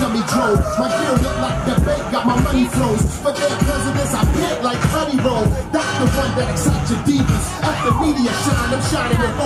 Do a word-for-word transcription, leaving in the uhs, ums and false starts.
dummy drove. My gear look like the bank, got my money flows. For their presidents, I pit like honey roll. That's the one that excites your divas. After media shine, I'm shining with